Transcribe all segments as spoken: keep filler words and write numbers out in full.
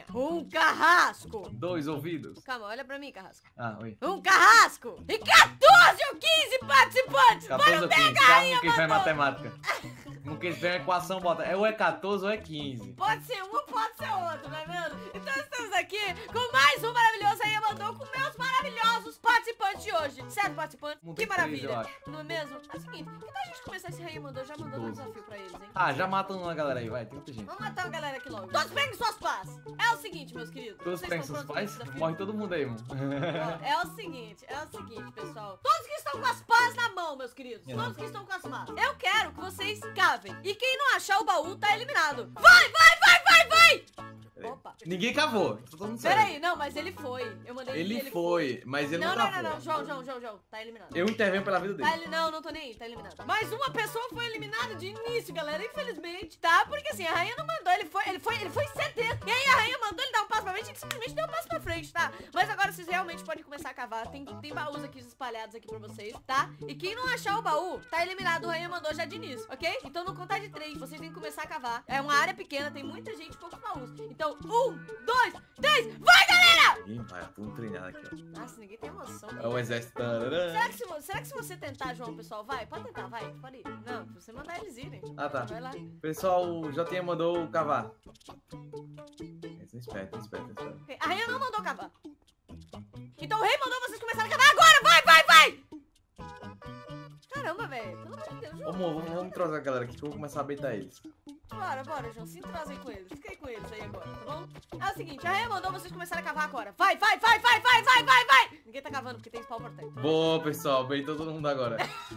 Um carrasco. Dois ouvidos. Calma, olha pra mim, carrasco. Ah, oi. Um carrasco. E quatorze ou quinze participantes. quatorze Mano, ou pega quinze. a Calma, rainha, quem faz mandou. matemática. No que tiver uma equação, bota. É ou é quatorze ou é quinze. Pode ser um ou pode ser outro, não é mesmo? Então estamos aqui com mais um maravilhoso Rainha Mandou com meus maravilhosos participantes de hoje. Certo, participantes? Muito Que três, maravilha. eu acho. Não é mesmo? É o seguinte, que tal a gente começar esse Rainha Mandou já mandando um doze. desafio pra eles, hein? Ah, já matam uma galera aí, vai. Tem muita gente. Vamos matar a galera aqui logo. Todos peguem suas pás. É o seguinte, meus queridos. Todos vocês pegam estão seus prontos pais? pro desafio? Morre todo mundo aí, mano. Ó, é o seguinte, é o seguinte, pessoal. Todos que estão com as pás na mão, meus queridos. É. Todos que estão com as pás. Eu quero que vocês cavem. E quem não achar o baú tá eliminado. Vai, vai, vai, vai, vai! Opa. Ninguém cavou. Tá todo mundo sério. Pera aí, não, mas ele foi. Eu mandei Ele, ele foi, mas ele Não, não, não, cavou. não, não, João, João, João, João, tá eliminado. Eu intervenho pela vida dele. Tá, ele, não, não tô nem aí, tá eliminado. Mas uma pessoa foi eliminada de início, galera, infelizmente, tá? Porque assim, a rainha não mandou, ele foi, ele foi, ele foi certeiro. E aí a rainha mandou ele dar um passo pra frente e ele simplesmente deu um passo pra frente, tá? Mas agora vocês realmente podem começar a cavar. Tem, tem baús aqui espalhados aqui pra vocês, tá? E quem não achar o baú, tá eliminado, a rainha mandou já de início, ok? Então no contar de três, vocês têm que começar a cavar. É uma área pequena, tem muita gente, poucos baús. Então, um, dois, três, vai, galera! Ih, vai, tudo treinado aqui, ó. Nossa, ninguém tem emoção. É o exército. Será que, se, vo- será que se você tentar, João, pessoal, vai? Pode tentar, vai, pode ir. Não, se você mandar eles irem. Ah, tá. Vai lá. Pessoal, o Jotinha mandou cavar. Eles não esperam, não esperam, não esperam. Ok, a rainha não mandou cavar. Então o rei mandou vocês começarem a cavar agora! Vai, vai, vai! Caramba, velho. Pelo amor de Deus, Ô, João. amor, vamos, vamos trazer a galera aqui que eu vou começar a beitar eles. Bora, bora, João. Se entrosem com eles. Fica aí com eles aí agora, tá bom? É o seguinte, a rainha mandou vocês começarem a cavar agora. Vai, vai, vai, vai, vai, vai, vai, vai! Ninguém tá cavando porque tem spawn protect. Boa, pessoal, beitou todo mundo agora.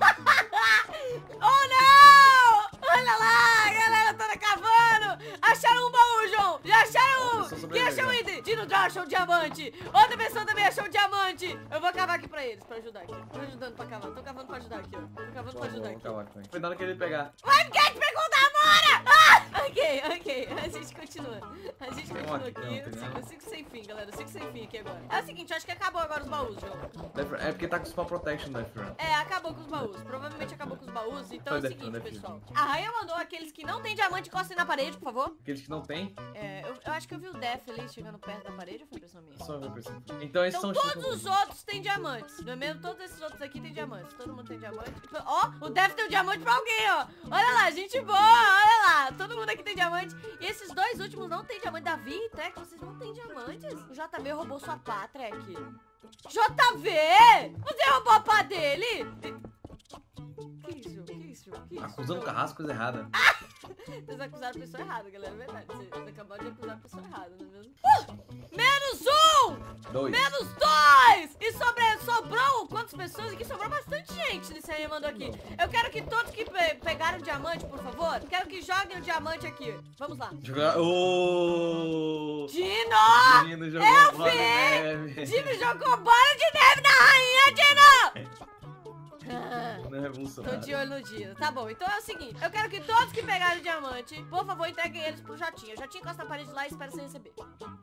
Oh, não! Olha lá, a galera toda cavando! Acharam um baú, João! Já acharam Nossa, um! só Quem achou um item? Dino Draw achou um diamante! Outra pessoa também achou um diamante! Eu vou cavar aqui pra eles, pra ajudar aqui. Tô ajudando pra cavar, tô cavando pra ajudar aqui, ó. Tô cavando pra ajudar aqui. Vamos acabar. Foi na hora que ele pegar. Vai, porque a gente pegou da Amora! Ah! Ok, ok, a gente continua. A gente Tem um continua aqui, aqui. não, Eu tem sigo, nada. eu sigo sem fim, galera. Eu sigo sem fim aqui agora. É o seguinte, eu acho que acabou agora os baús, João. É porque tá com spawn protection, né, Fran? É, acabou com os baús. Provavelmente acabou com os baús. Então é o Foi seguinte, definido, pessoal. A rainha mandou aqueles que não tem diamante encostem na parede, por favor. Aqueles que não tem, É, eu, eu acho que eu vi o Def ali chegando perto da parede, ou foi impressão minha? só ver pra cima. Então esses Então são todos os outros têm diamantes, não é mesmo? Todos esses outros aqui têm diamantes. Todo mundo tem diamante. Ó, o Def tem um diamante pra alguém, ó. Olha lá, gente boa, olha lá. Todo mundo aqui tem diamante. E esses dois últimos não tem diamante. Davi e Trek, vocês não têm diamantes. O J V roubou sua pá, Trek. J V! Você roubou a pá dele? Que isso, que isso, que isso? Acusando o carrasco, coisa errada. Vocês acusaram a pessoa errada, galera, é verdade. Vocês acabaram de acusar a pessoa errada, não é mesmo? Uh! Menos um! Dois. Menos dois! E sobre, sobrou quantas pessoas? Aqui sobrou bastante gente nesse aí mandou aqui. Eu quero que todos que pe pegaram o diamante, por favor, quero que joguem o diamante aqui. Vamos lá. Jogar. Ô! Dino! Menino jogou Eu bola de vi! neve. Dino jogou bola de neve na rainha, Dino! Ah, Não é tô revolucionário. de olho no Dino. Tá bom, então é o seguinte. Eu quero que todos que pegaram o diamante, por favor, entreguem eles pro Jotinha. O Jotinha encosta na parede lá e espera você receber.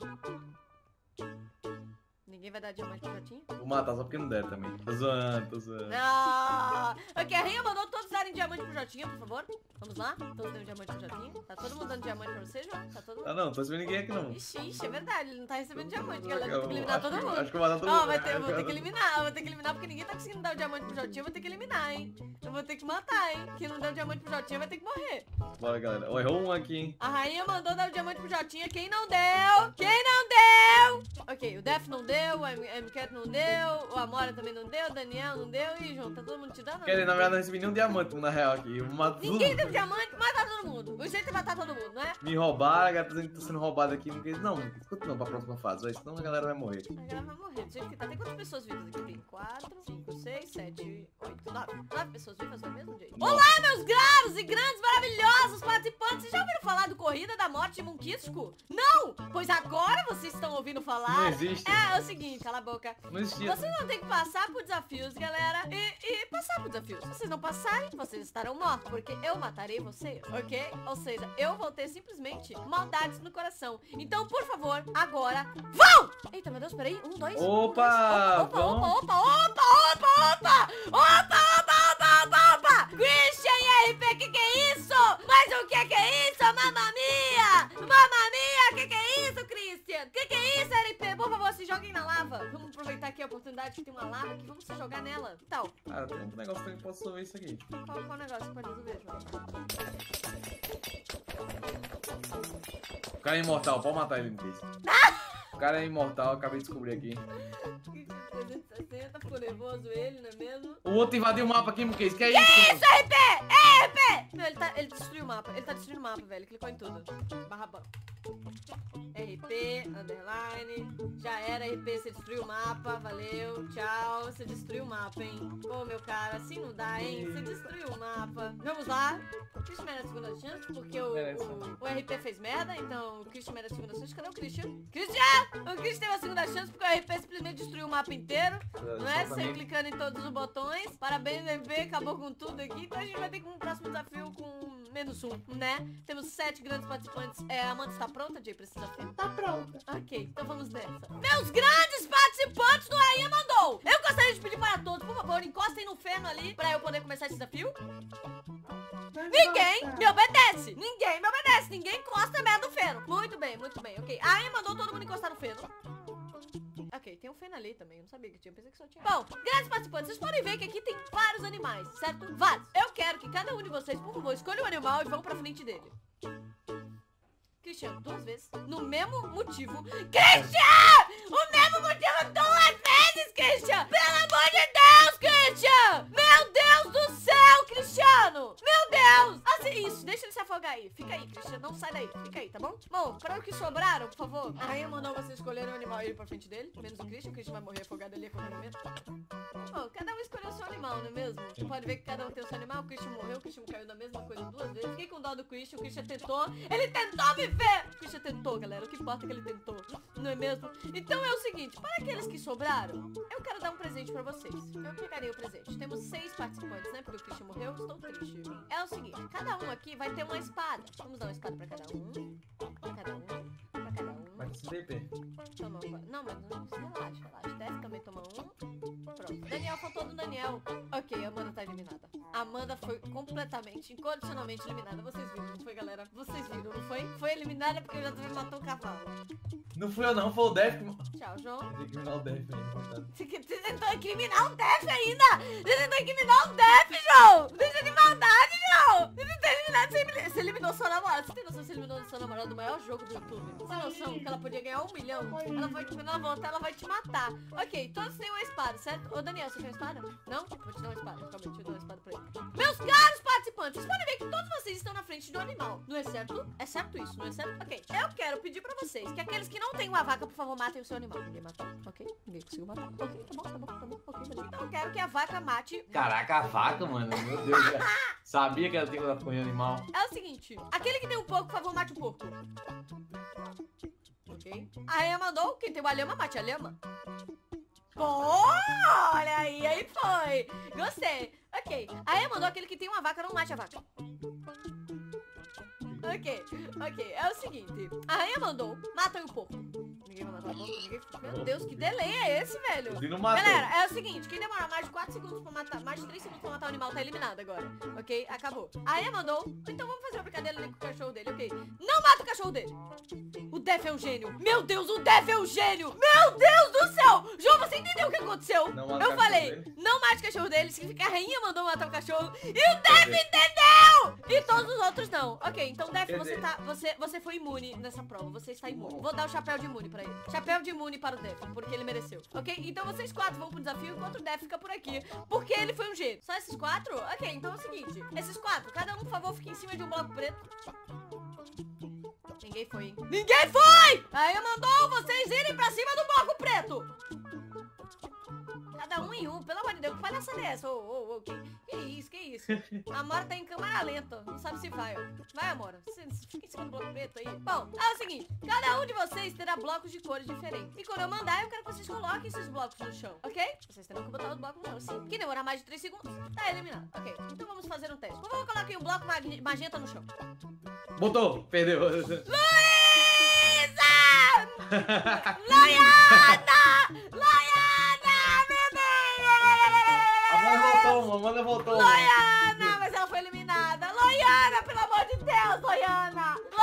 Ninguém vai dar diamante pro Jotinha? Vou matar só porque não der também. Tô zoando, tô zoando. Ah, ok, a rainha mandou todos darem diamante pro Jotinha, por favor. Vamos lá? Todos dando diamante pro Jotinha. Tá todo mundo dando diamante pra você, João? Tá todo mundo? Ah, não, tô recebendo ninguém aqui não. Ixi, ixi, é verdade. Ele não tá recebendo diamante, galera. Tem que eliminar Acho todo que- mundo. Acho que eu vou matar todo Ó, mundo. vai ter, eu vou ter que eliminar, eu vou ter que eliminar porque ninguém tá conseguindo dar o diamante pro Jotinha, eu vou ter que eliminar, hein? Eu vou ter que matar, hein? Quem não der o diamante pro Jotinha vai ter que morrer. Bora, galera. Ó, errou um aqui, hein? A rainha mandou dar o diamante pro Jotinha, quem não deu? Quem não deu? Ok, o Def não deu, o M-Cat não deu, o Amora também não deu, o Daniel não deu. E João, tá todo mundo te dando? Porque ele, na verdade, não recebi nenhum diamante, na real, aqui. Eu mato tudo. Ninguém deu diamante, matar todo mundo. O jeito é matar todo mundo, não é? Me roubaram, a galera tá dizendo que tá sendo roubado aqui. Não, quis- não, continua pra próxima fase, vai, senão a galera vai morrer. A galera vai morrer, do jeito que tá. Tem quantas pessoas vivas aqui? Tem quatro, cinco, seis, sete, oito, nove. Nove pessoas vivas do mesmo jeito. Nossa. Olá, meus graves e grandes, maravilhosos participantes. Vocês já ouviram falar do Corrida da Morte de Monquístico? Não! Pois agora vocês estão ouvindo falar. Não existe. É, é o seguinte, cala a boca. Não existia. Vocês vão ter que passar por desafios, galera. E, e passar por desafios. Se vocês não passarem, vocês estarão mortos. Porque eu matarei vocês, ok? Ou seja, eu vou ter simplesmente maldades no coração. Então, por favor, agora, vão! Eita, meu Deus, peraí. Um, dois. um, Opa, dois. Opa, vamos. opa, opa, opa, opa, opa! Opa, opa, opa, opa, opa! Christian e R P, que que é isso? Mas o que que é isso? Mamma mia! Mamma mia, que que é isso, Christian? fedendo. Que que é isso, R P? Por favor, se joguem na lava. Vamos aproveitar aqui a oportunidade que tem uma lava aqui. Vamos se jogar nela. Que tal? Ah, tem um negócio que eu posso resolver isso aqui. Qual, qual negócio que pode resolver, João? O cara é imortal, pode matar ele, Cris. O cara é imortal, acabei de descobrir aqui. trezentos e sessenta, ficou nervoso ele, não é mesmo? O outro invadiu o mapa aqui, Cris. Que é Que isso? isso, R P? É, R P! Meu, ele, tá, ele destruiu o mapa. Ele tá destruindo o mapa, velho. Clicou em tudo. Barra ban. R P, underline. Já era, R P, você destruiu o mapa. Valeu, tchau. Você destruiu o mapa, hein? Ô, meu cara, assim não dá, hein? Você destruiu o mapa. Vamos lá. O Christian merece segunda chance, porque o, o, o R P fez merda, então o Christian merece segunda chance. Cadê o Christian? Christian! O Christian teve a segunda chance porque o R P simplesmente destruiu o mapa inteiro. Não é? Você clicando em todos os botões. Parabéns, R P, acabou com tudo aqui. Então a gente vai ter um próximo desafio com menos um, né? Temos sete grandes participantes. É, a Amanda está pronta, Jay, pra esse desafio? Tá pronta. Ok, então vamos nessa. Meus grandes participantes do Rainha Mandou! Eu gostaria de pedir para todos, por favor, encostem no feno ali pra eu poder começar esse desafio. Ninguém me obedece! Ninguém me obedece! Ninguém encosta a merda no feno! Muito bem, muito bem, ok. A Rainha mandou todo mundo encostar no feno. Ok, tem um feno ali também, eu não sabia que tinha, pensei que só tinha. Bom, grandes participantes, vocês podem ver que aqui tem vários animais, certo? Vários. Eu quero que cada um de vocês, por favor, escolha um animal e vão pra frente dele. Christian, duas vezes. No mesmo motivo. Christian! O mesmo motivo duas vezes, Christian! Pelo amor de Deus, Christian! Meu Deus do céu, Cristiano! Meu Deus! Assim, isso, deixa ele se afogar aí. Fica aí, Christian, não sai daí. Fica aí, tá bom? Bom, para os que sobraram, por favor. A rainha mandou você escolher um animal e ir pra frente dele. Menos o Christian, o Christian vai morrer afogado ali a qualquer momento. Bom, cada um escolheu o seu animal, não é mesmo? Você pode ver que cada um tem o seu animal. O Christian morreu, o Christian caiu da mesma coisa duas vezes. Fiquei com dó do Christian, o Christian tentou. Ele tentou viver! O Christian tentou, galera. O que importa é que ele tentou, não é mesmo? Então é o seguinte, para aqueles que sobraram, eu quero dar um presente pra vocês. Eu pegarei o presente. Temos seis participantes, né? Porque o Christian morreu, estou triste. É o seguinte, cada um aqui vai ter uma espada. Vamos dar uma espada pra cada um. Pra cada um. Pra cada um. Mas esse D P. Toma uma. Não, mas não, relaxa, relaxa. Deve também tomar um. Pronto. Daniel, faltou do Daniel. Ok, a Amanda tá eliminada. A Amanda foi completamente, incondicionalmente eliminada. Vocês viram, não foi, galera? Vocês viram, não foi? Foi eliminada porque eu já também matou o cavalo. Não fui eu não, foi o Def que... Tchau, João. Tem que eliminar o Def ainda, coitado. Você, você tentou incriminar o Def ainda? Você tentou incriminar o Def, João? Deixa de maldade, João! Você tentou eliminar, você, você eliminou sua namorada. Você tem noção que você eliminou sua namorada do maior jogo do YouTube? Você tem noção que ela podia ganhar um milhão? Ela vai, quando ela voltar, ela vai te matar. Ok, todos têm uma espada, certo? Ô, Daniel, você quer uma espada? Não? Vou te dar uma espada. Calma aí, deixa eu dar uma espada pra ele. Meus caros participantes, vocês podem ver que todos vocês estão na frente do animal. Não é certo? É certo isso, não é certo? Ok, eu quero pedir pra vocês que aqueles que não têm uma vaca, por favor, matem o seu animal. Ninguém matou, ok? Ninguém conseguiu matar. Ok, tá bom, tá bom, tá bom, ok, beleza. Então eu quero que a vaca mate... Caraca, a vaca, mano, meu Deus. Sabia que ela tinha que dar com animal. É o seguinte, aquele que tem um porco, por favor, mate o porco. Ok? A rainha mandou, quem tem uma lhama, mate a lhama. Pô, olha aí, aí foi. Gostei. Ok, a rainha mandou aquele que tem uma vaca, não mate a vaca. Ok, ok, é o seguinte. A rainha mandou, matem o porco. Ninguém vai matar o porco, ninguém... Meu Deus, que delay é esse, velho? Ele não matou. Galera, é o seguinte, quem demorar mais de quatro segundos pra matar, mais de três segundos pra matar o animal tá eliminado agora. Ok, acabou. A rainha mandou, então vamos fazer uma brincadeira ali com o cachorro dele, ok? Não mata o cachorro dele. O Def é um gênio. Meu Deus, o Def é um gênio. Meu Deus do céu. João, você entendeu o que aconteceu? Não mata Eu o falei, cachorro dele. não mate o cachorro dele, significa que a rainha mandou matar o cachorro. E o Def entendeu! E todos os outros não. Ok, então Def, Quer você dizer- tá, você, você foi imune nessa prova, você está imune. Vou dar o chapéu de imune pra ele. Chapéu de imune para o Def, porque ele mereceu. Ok, então vocês quatro vão pro desafio enquanto o Def fica por aqui, porque ele foi um gênio. Só esses quatro? Ok, então é o seguinte, esses quatro, cada um, por favor, fique em cima de um bloco preto. Ninguém foi, hein? Ninguém foi! Aí mandou vocês irem pra cima do bloco preto. Cada um em um, pelo amor de Deus, que palhaçada é essa? Ô, ô, ô, que, que isso, que isso? A Amora tá em câmera lenta, não sabe se vai, ó. Vai, Amora, você fica em cima do bloco preto aí. Bom, é o seguinte, cada um de vocês terá blocos de cores diferentes. E quando eu mandar, eu quero que vocês coloquem esses blocos no chão, ok? Vocês terão que botar os blocos no chão, sim. Que demorar mais de três segundos, tá eliminado. Ok, então vamos fazer um teste. Por favor, coloquem um bloco mag- magenta no chão. Botou, perdeu. Luísa! Loiana! Loiana, bebê! Amanda voltou, mano. Amanda voltou. Loiana! Mas ela foi eliminada. Loiana, pelo amor de Deus, Loiana! Loiana!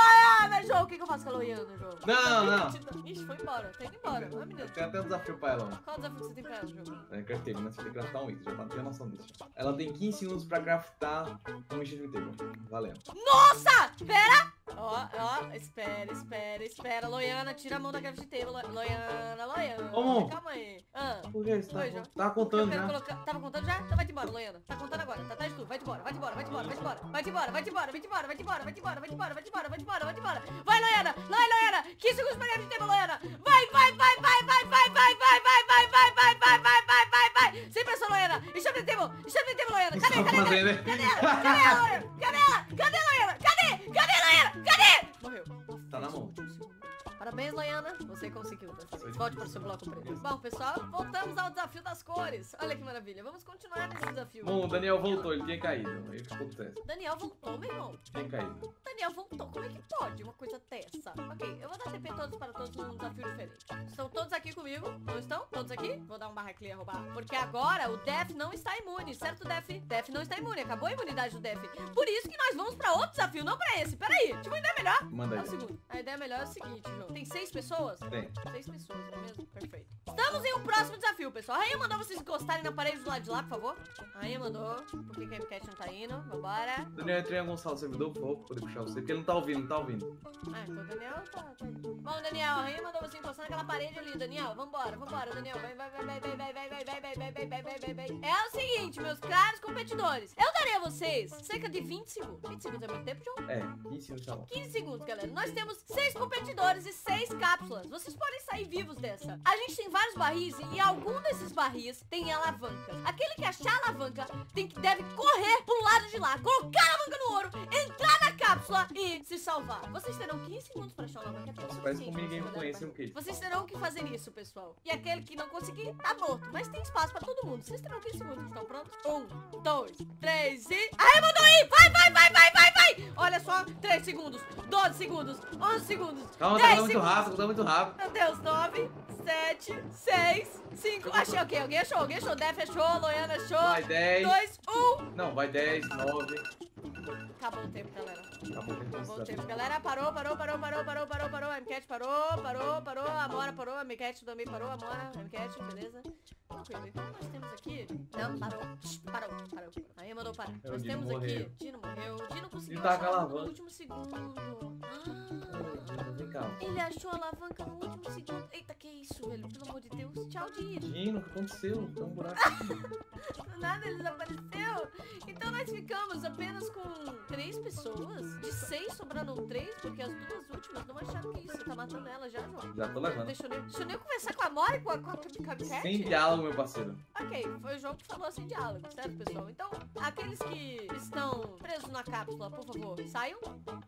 Loiana, João. O que, que eu faço com a Loiana, João? Não, não. Ixi, foi embora. Tá indo embora. Uma menina. Tem até um desafio pra ela, mano. Qual o desafio que você tem pra ela, João? É craft table, mas você tem que craftar um item, já tá tendo noção disso. Ela tem quinze segundos pra craftar um enchant table. Valendo. Nossa! Pera! Ó, ó, espera, espera, espera. Loiana, tira a mão da craft table. Lo- Loiana, Loiana. Como? Calma aí. Ah. Por que você tá, Oi, João. tá Eu contando quero já? colocar... Tava contando já? Então vai-te embora, Loiana. Tá contando agora. Tá atrás de tudo. Vai-te embora, vai-te embora, vai-te embora, vai-te embora, vai-te embora. Vai-te embora, vai-te embora, vai-te embora, vai-te embora, vai-te embora, vai-te embora, vai-te embora, vai-te embora, vai-te embora. Vai, Loiana! Vai, Loiana! quinze segundos pra craft table, Loiana! Vai, vai, vai, vai, vai, vai, vai, vai, vai, vai, vai, vai, vai, vai, vai, vai, vai! Sem pressão, Loiana! Enxame table! Enxame table, Loiana! Cadê, cadê, cadê? Cadê ela? Cadê ela, Loiana? Cadê ela? Cadê, Loiana? Cadê? Cadê, Loiana? Cadê? Morreu. Tá na mão. Parabéns, Loiana. Você conseguiu. Volte para o seu bloco preto. Bom, pessoal, voltamos ao desafio das cores. Olha que maravilha. Vamos continuar nesse desafio. Bom, o Daniel voltou, ele tinha caído. Aí o que acontece? Daniel voltou, meu irmão. Tinha caído. Daniel voltou. Como é que pode uma coisa dessa? Ok, eu vou dar T P todos para todos num desafio diferente. Estão todos aqui comigo? Não estão? Todos aqui? Vou dar um barra clear roubar. Porque agora o Def não está imune, certo, Def? Def não está imune. Acabou a imunidade do Def. Por isso que nós vamos para outro desafio, não para esse. Peraí, tive uma ideia melhor. Manda É aí. o segundo. A ideia melhor é o seguinte, João. Tem seis pessoas? Tem. Seis pessoas, não é mesmo? Perfeito. Estamos em um próximo desafio, pessoal. A Rainha mandou vocês encostarem na parede do lado de lá, por favor. A Rainha mandou. Por que que a Mcat não tá indo? Vambora. Daniel, entrei em algum sala do servidor, por favor, pra poder puxar você, porque ele não tá ouvindo, não tá ouvindo. Ah, então o Daniel tá, tá indo. Bom, Daniel, a Rainha mandou você encostar naquela parede ali, Daniel. Vambora, vambora, Daniel. Vai, vai, vai, vai, vai, vai, vai, vai, vai, vai, vai, vai, vai, vai, vai, vai. É o seguinte, meus caros competidores. Eu darei a vocês cerca de vinte segundos. vinte segundos é muito tempo, João? É, quinze segundos tá bom. quinze segundos, galera. Nós temos seis competidores e seis cápsulas. Vocês podem sair vivos dessa. A gente tem vários barris e algum desses barris tem alavancas. Aquele que achar a alavanca tem que, deve correr pro lado de lá, colocar a alavanca no ouro, entrar na cápsula e se salvar. Vocês terão quinze segundos pra achar a alavanca. É Parece que um minigame conhece o quê? Vocês terão que fazer isso, pessoal. E aquele que não conseguir, tá morto. Mas tem espaço pra todo mundo. Vocês terão quinze segundos. Estão prontos? Um, dois, três e... Aí, mandou ir! Vai, vai, vai, vai, vai, vai! Olha só, três segundos, doze segundos, onze segundos, Calma, dez tá muito segundos. rápido, tá muito rápido. Meu Deus, nove, sete, seis, cinco. Achei, ok. Alguém achou, alguém achou. Def achou, Loiana achou. Vai dez. dois, um. Não, vai dez, nove. Acabou o tempo, galera. Acabou o tempo. Acabou o tempo, galera. Parou, parou, parou, parou, parou, parou, parou. A Mcat parou, parou, parou. A Amora parou, a Mcat também parou. A Amora, a Mcat, beleza. Tranquilo. Então nós temos aqui... Não, parou. Shhh, parou, parou. Aí mandou parar. É, o Nós Dino temos morreu. aqui... Dino morreu. Dino conseguiu Ele tá achar com a no alavanca. último segundo. Ah, Vem cá. ele achou a alavanca no último segundo. Eita, que isso, velho? Pelo amor de Deus. Tchau, Dino. Dino, o que aconteceu? Tem um buraco. Do nada ele desapareceu. Então nós ficamos apenas com três pessoas. De seis sobraram três, porque as duas últimas não acharam que isso. Tá matando ela já, João. Já tô levando. Deixa eu, nem- deixa eu nem conversar com a Mora e com a, com a, com a Cat. Sem diálogo, meu parceiro. Ok, foi o João que falou sem diálogo, certo, pessoal? Então, aqueles que estão presos na cápsula, por favor, saiam.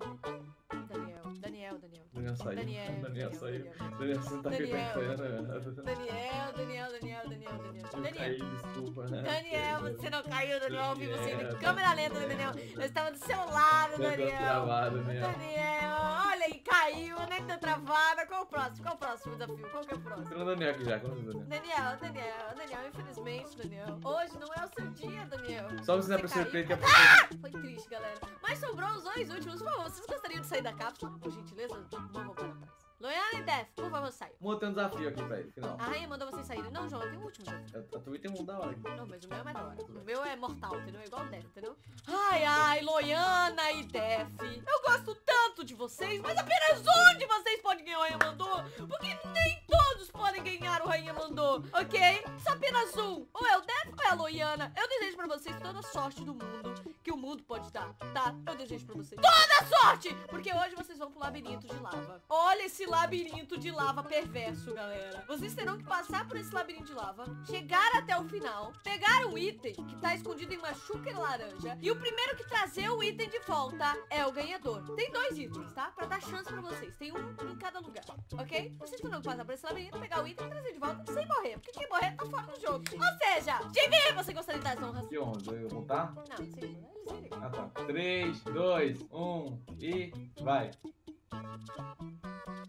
Daniel, Daniel, Daniel. Daniel saiu. Daniel, Daniel saiu. Daniel. Daniel, você não tá Daniel. acreditando. Daniel, Daniel, Daniel, Daniel, Daniel. Eu Daniel. caí, desculpa. Daniel, você não caiu, Daniel. Eu ouvi você Daniel. em câmera lenta, Daniel. Eu estava do seu lado, Eu tô Daniel. travado, Daniel. Daniel, olha aí, caiu, nem deu travada. Qual o próximo? Qual o próximo desafio? Qual que é o próximo? Tem o Daniel aqui já, quantos Daniel? Daniel, Daniel, Daniel, infelizmente, Daniel. Hoje não é o seu dia, Daniel. Só você não é Você pra ser caiu. preto que é Foi triste, galera. Mas sobrou os dois últimos. Por favor, vocês gostariam de sair da cápsula? Por gentileza, não vou para trás. Loiana e Def, por favor, saiam. Vou ter um desafio aqui pra ele, final. A rainha mandou vocês saírem. Não, João, eu tenho um último desafio. A a tua tem um da hora aqui. Não, mas o meu é mais da hora. O meu é mortal, entendeu? Igual o Def, entendeu? Ai, ai, Loiana e Def. Eu gosto tanto de vocês, mas apenas um de vocês pode ganhar o Rainha Mandou. Porque nem todos podem ganhar o Rainha Mandou, ok? Só apenas um. Ou é o Def ou é a Loiana. Eu desejo pra vocês toda a sorte do mundo que o mundo pode dar, tá? Eu desejo pra vocês toda a sorte! Porque hoje vocês vão pro labirinto de lava. Olha esse labirinto de lava perverso, galera. Vocês terão que passar por esse labirinto de lava, chegar até o final, pegar um item que tá escondido em uma chúcara laranja e o primeiro que trazer o item de volta é o ganhador. Tem dois itens, tá? Pra dar chance pra vocês. Tem um em cada lugar, ok? Vocês terão que passar por esse labirinto, pegar o item e trazer de volta sem morrer. Porque quem morrer tá fora do jogo. Ou seja, Jimmy, você gostaria de dar as honras? Que honra, eu vou voltar? Não, sim, eles irem. Ah tá. três, dois, um e vai.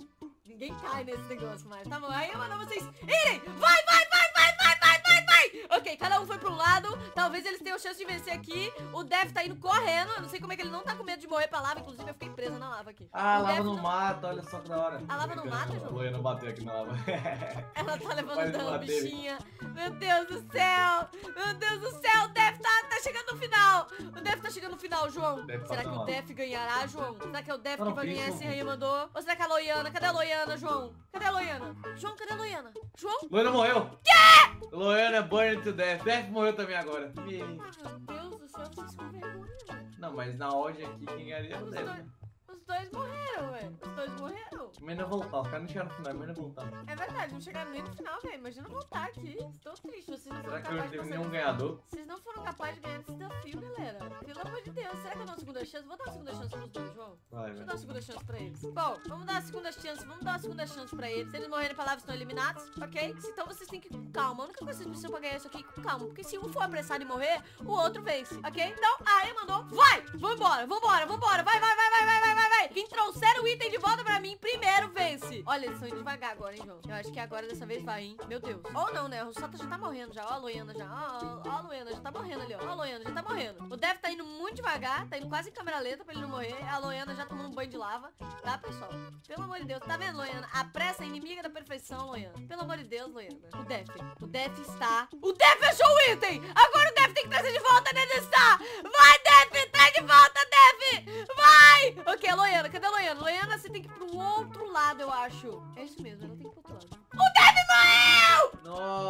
Ninguém cai nesse negócio mais, tá bom? Aí eu mando vocês irem! Vai, vai, vai, vai, vai, vai, vai, vai! Ok, cada um foi pra um lado. Talvez eles tenham chance de vencer aqui. O Def tá indo correndo. Eu não sei como é que ele não tá com medo de morrer pra lava. Inclusive, eu fiquei presa na lava aqui. Ah, O lava Def não não- mata, olha só que da hora. A lava não mata, A João? Loiana bateu aqui na lava. Ela tá levando Mas dano, bateu. bichinha. Meu Deus do céu. Meu Deus do céu. O Def tá, tá chegando no final. O Def tá chegando no final, João. Def Será passa que o mal. Def ganhará, João? Será que é o Def Não, que vai isso ganhar não. esse Rainha mandou? Ou será que é a Loiana? Cadê a Loiana, João? Cadê a Loiana? João, cadê a Loiana? João? Loiana morreu. Quê? Loiana burned to death. Death morreu também agora. Me- Ah, meu Deus do céu, vocês com vergonha. Não, mas na ordem aqui, quem ganharia é o Os Death. dois, os dois morreram, velho. Os dois morreram. Melhor voltar, os caras não chegaram no final, melhor voltar. É verdade, não chegaram nem no final, velho. Imagina voltar aqui. Estou triste, vocês não foram Será que eu não capazes de teve passar nenhum disso. ganhador? Vocês não foram capazes de ganhar esse desafio, galera. Pelo amor de Deus. Será que eu dou uma segunda chance? Vou dar uma segunda chance pros dois, João. Vai, Deixa eu vai. dar uma segunda chance pra eles. Bom, vamos dar uma segunda chance. Vamos dar uma segunda chance pra eles. Se eles morrerem pra lava, estão eliminados, ok? Então vocês têm que ir com calma. A única coisa que vocês precisam pra ganhar isso aqui é ir com calma. Porque se um for apressado e morrer, o outro vence, ok? Então, a Aya mandou. Vai! Vambora, vambora, vambora. Vai, vai, vai, vai, vai, vai, vai, vai. Quem trouxer o item de volta pra mim primeiro vence. Olha, eles estão indo devagar agora, hein, João? Eu acho que agora dessa vez vai, hein? Meu Deus. Ou não, né? O Sota já tá morrendo já. Ó a Loiana já. Ó, ó, ó a Loiana já tá morrendo ali, ó. Ó a Loiana já tá morrendo. O Dev tá indo muito devagar. Tá indo quase em câmera lenta pra ele não morrer. A Loiana já tomando um banho de lava. Tá, pessoal? Pelo amor de Deus. Tá vendo, Loiana? A pressa é inimiga da perfeição, Loiana. Pelo amor de Deus, Loiana. O Dev. O Dev está... O Dev fechou o item! Agora o Dev tem que trazer de volta, né? Está! Vai, Dev! Traz de volta, Dev! Vai! Ok, Loiana. Cadê a Loiana? Loiana, você tem que ir pro outro lado, eu acho. É isso mesmo, ela tem que ir pro outro lado. O Dev morreu!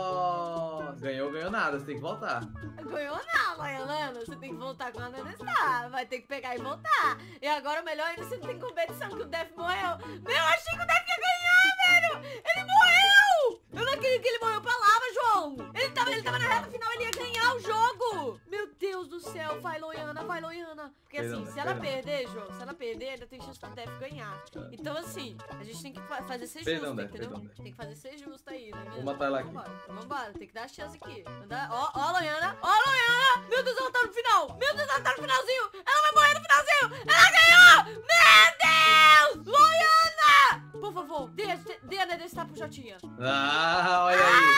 Nossa, ganhou, ganhou nada, você tem que voltar. Ganhou não, Loiana. Você tem que voltar quando ela está. Vai ter que pegar e voltar. E agora o melhor ainda, você não tem competição, que o Dev morreu. Meu, eu achei que o Dev ia ganhar, velho! Ele morreu! Eu não acredito que ele morreu pra lava, João! Ele tava, ele tava na reta final, ele ia ganhar o jogo! Meu Deus do céu, vai, Loiana, vai, Loiana. Porque assim, Perdão, se ela perdão. perder, João, se ela perder, ainda tem chance do Dev ganhar. Então assim, a gente tem que fa- fazer ser Perdão, justo, Dev, entendeu? perdão, Dev. Tem que fazer ser justo aí, né? Vou matar ela aqui. Vambora, vambora, tem que dar chance aqui. Manda- Ó, ó, Loiana, ó, Loiana! Meu Deus, ela tá no final! Meu Deus, ela tá no finalzinho! Ela vai morrer no finalzinho! Ela ganhou! Meu Deus! Loiana! Por favor, dê, dê a Nedestar pro Jotinha. Ah, olha aí.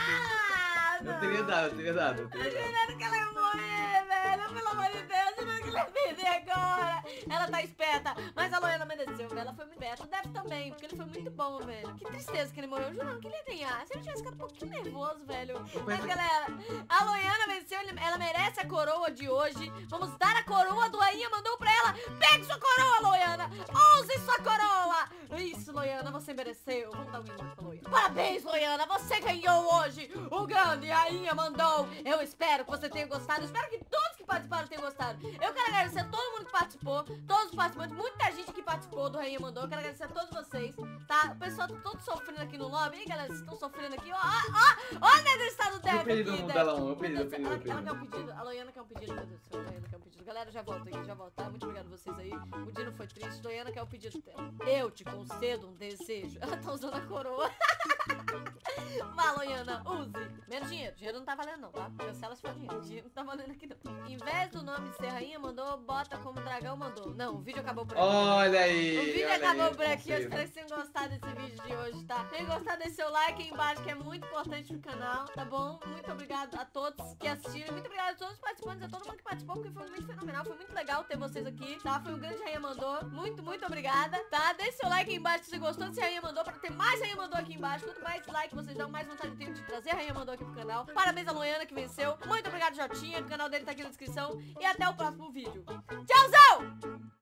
Ah, Eu teria dado, eu teria dado. Eu Tô teria dado. jurando que ela ia morrer, velho. Pelo amor de Deus, jurando que ela ia perder agora. Ela tá esperta. Mas a Loiana mereceu, velho. Ela foi muito esperta. O Dev também, porque ele foi muito bom, velho. Que tristeza que ele morreu. Jurando que ele ia ganhar. Se ele tivesse ficado um pouquinho nervoso, velho. Mas, galera, a Loiana venceu. ele- Ela merece a coroa de hoje. Vamos dar a coroa do Rainha. Mandou pra ela. Pegue sua coroa, Loiana. Use sua coroa. Isso, Loiana, você mereceu. Vamos dar um minuto pra Loiana. Parabéns, Loiana. Você ganhou hoje. O grande Rainha mandou. Eu espero que você tenha gostado. Eu espero que todos que participaram tenham gostado. Eu quero agradecer a todo mundo que participou. Todos os participantes. Muita gente que participou do Rainha mandou. Eu quero agradecer a todos vocês. Tá? O pessoal tá todo sofrendo aqui no lobby. Hein, galera? Vocês estão sofrendo aqui. Ó, ó, ó. Ó, né? Está no Dev Eu pedi aqui, do mundo Dev. dela um, eu Meu pedi, Deus eu do pedi, céu, eu ela, pedi. ela quer um pedido. A Loiana quer um pedido. Meu Deus do céu. A Loiana quer um pedido. Galera, já volto aqui. Já volto, tá? Muito obrigado a vocês aí. O dia não foi triste. Loiana quer o pedido dela. Eu te concedo um desejo. Ela tá usando a coroa. Vá, Loiana, use. Menos dinheiro. Dinheiro não tá valendo não, tá? Cancela se for dinheiro. Dinheiro não tá valendo aqui não. Em vez do nome ser rainha, mandou, bota como dragão mandou. Não, o vídeo acabou por aqui. Olha aí. O vídeo olha acabou aí, por aqui. Eu conceito. espero que vocês tenham gostado desse vídeo de hoje, tá? Tem gostado, deixa seu like aí embaixo, que é muito importante pro canal, tá bom? Muito obrigado a todos que assistiram. Muito obrigado a todos os participantes, a todo mundo que participou, porque foi muito fenomenal. Foi muito legal ter vocês aqui, tá? Foi um grande Rainha Mandou. Muito, muito obrigada, tá? Deixa seu like aí embaixo se você gostou desse Rainha Mandou, pra ter mais Rainha Mandou aqui embaixo. Quanto mais like vocês dão, mais vontade eu tenho de trazer a Rainha Mandou aqui pro canal. Parabéns a Loiana que venceu. Muito obrigado, Jotinha. O canal dele tá aqui na descrição. E até o próximo vídeo. Tchauzão!